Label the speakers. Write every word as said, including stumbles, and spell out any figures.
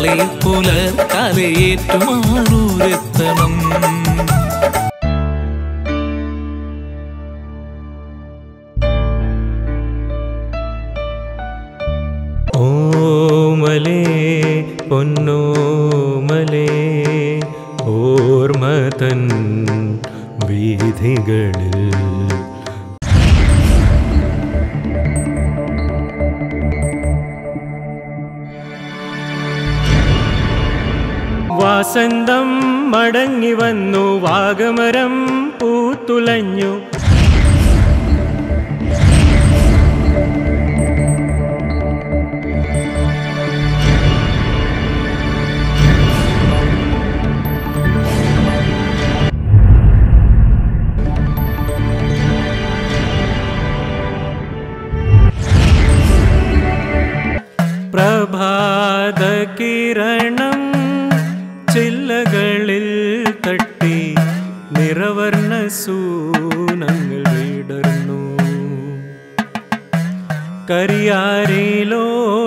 Speaker 1: നാളെ പുലർക്കാലയേറ്റുമാറൂരെത്തണം.
Speaker 2: ഓമലേ പൊന്നോമലേ ഓർമ്മതൻ വീഥികളിൽ വാസന്തം മടങ്ങി വന്നു, വാഗമരം പൂത്തുലഞ്ഞു. പ്രഭാത കിരണം ചില്ലകളിൽ തട്ടി നിറവർണ്ണ സൂനങ്ങൾ വിടർന്നു. കരിയാരിലോ